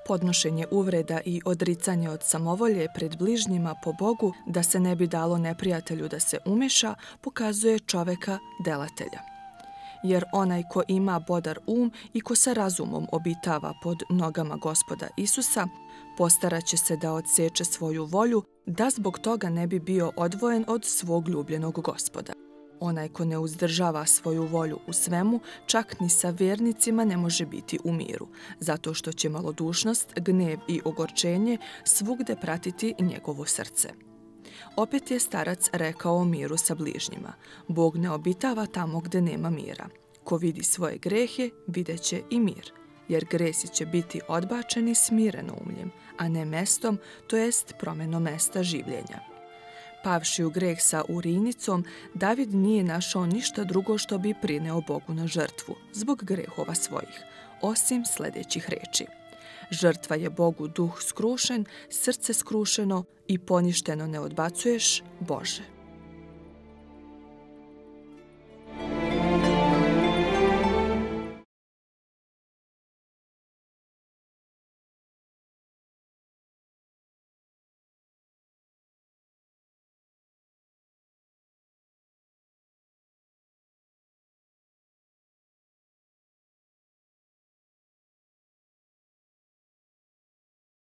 Podnošenje uvreda i odricanje od samovolje pred bližnjima po Bogu da se ne bi dalo neprijatelju da se umeša, pokazuje čoveka delatelja. Jer onaj ko ima bodar i ko sa razumom obitava pod nogama Gospoda Isusa, postaraće se da odseče svoju volju, da zbog toga ne bi bio odvojen od svog ljubljenog Gospoda. Onaj ko ne uzdržava svoju volju u svemu, čak ni sa vjernicima ne može biti u miru, zato što će malodušnost, gnev i ogorčenje svugde pratiti njegovo srce. Opet je starac rekao o miru sa bližnjima. Bog ne obitava tamo gde nema mira. Ko vidi svoje grehe, videće i mir, jer gresi će biti odbačeni smireno umljem, a ne mestom, to jest promenom mesta življenja. Pavši u greh sa Urinicom, David nije našao ništa drugo što bi prineo Bogu na žrtvu, zbog grehova svojih, osim sljedećih reči. Žrtva je Bogu duh skrušen, srce skrušeno i poništeno ne odbacuješ, Bože.